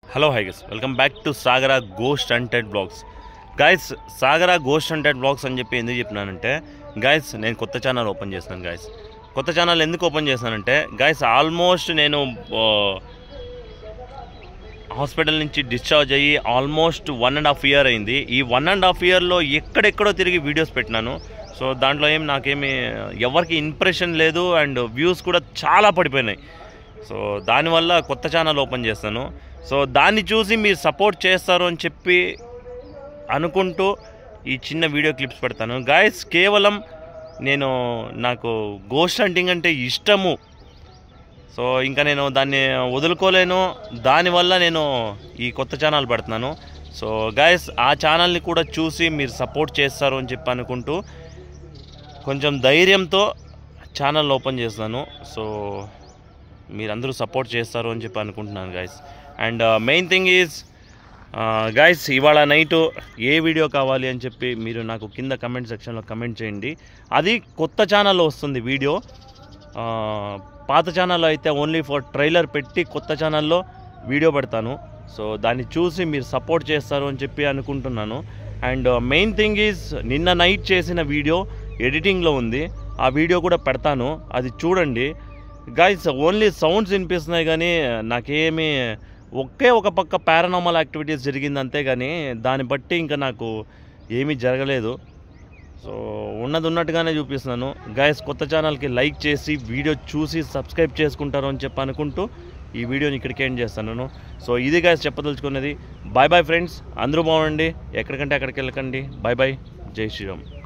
Hello hi guys, welcome back to Sagara ghost haunted blogs. Guys, Sagara ghost haunted blogs అని చెప్పి ఎందుకు చెప్పినానంటే guys, నేను కొత్త ఛానల్ ఓపెన్ చేస్తాను. గైస్, కొత్త ఛానల్ ఎందుకు ఓపెన్ చేస్తానంటే గైస్, ఆల్మోస్ట్ నేను హాస్పిటల్ నుంచి డిశ్చార్జ్ అయ్యి ఆల్మోస్ట్ 1.5 year అయింది. ఈ 1.5 yearలో ఎక్కడెక్కడో తిరిగి వీడియోస్ పెట్టినాను. సో దాంట్లో నాకేమీ ఎవరికి ఇంప్రెషన్ లేదు అండ్ వ్యూస్ కూడా చాలా పడిపోయినాయి. సో దానివల్ల కొత్త ఛానల్ ఓపెన్ చేస్తాను. సో దాన్ని చూసి మీరు సపోర్ట్ చేస్తారు అని చెప్పి అనుకుంటూ ఈ చిన్న వీడియో క్లిప్స్ పెడతాను. గైస్, కేవలం నాకు గోస్ట్ హంటింగ్ అంటే ఇష్టము. సో ఇంకా నేను దాన్ని వదులుకోలేను. దానివల్ల నేను ఈ కొత్త ఛానల్ పెడుతున్నాను. సో గైస్, ఆ ఛానల్ని కూడా చూసి మీరు సపోర్ట్ చేస్తారు అని చెప్పి అనుకుంటూ కొంచెం ధైర్యంతో ఛానల్ ఓపెన్ చేస్తాను. సో మీరందరూ సపోర్ట్ చేస్తారు అని చెప్పి అనుకుంటున్నాను guys. And main thing is guys, ఇవాళ నైటు ఏ వీడియో కావాలి అని చెప్పి మీరు నాకు కింద కమెంట్ సెక్షన్లో కమెంట్ చేయండి. అది కొత్త ఛానల్లో వస్తుంది వీడియో. పాత ఛానల్లో అయితే ఓన్లీ ఫర్ ట్రైలర్ పెట్టి కొత్త ఛానల్లో వీడియో పెడతాను. సో దాన్ని చూసి మీరు సపోర్ట్ చేస్తారు అని చెప్పి అనుకుంటున్నాను. అండ్ మెయిన్ థింగ్ ఈజ్, నిన్న నైట్ చేసిన వీడియో ఎడిటింగ్లో ఉంది. ఆ వీడియో కూడా పెడతాను, అది చూడండి. గైస్, ఓన్లీ సౌండ్స్ వినిపిస్తున్నాయి కానీ నాకేమీ ఒక పక్క పారానార్మల్ యాక్టివిటీస్ జరిగింది అంతే, కానీ దాన్ని బట్టి ఇంకా నాకు ఏమీ జరగలేదు. సో ఉన్నది ఉన్నట్టుగానే చూపిస్తున్నాను. గైస్, కొత్త ఛానల్కి లైక్ చేసి వీడియో చూసి సబ్స్క్రైబ్ చేసుకుంటారు అని చెప్పి అనుకుంటూ ఈ వీడియోని ఇక్కడికి ఎండ్ చేస్తాను. సో ఇది గైస్ చెప్పదలుచుకున్నది. బాయ్ బాయ్ ఫ్రెండ్స్, అందరూ బాగుండండి, ఎక్కడికంటే అక్కడికి వెళ్ళకండి. బాయ్ బాయ్, జై శ్రీరామ్.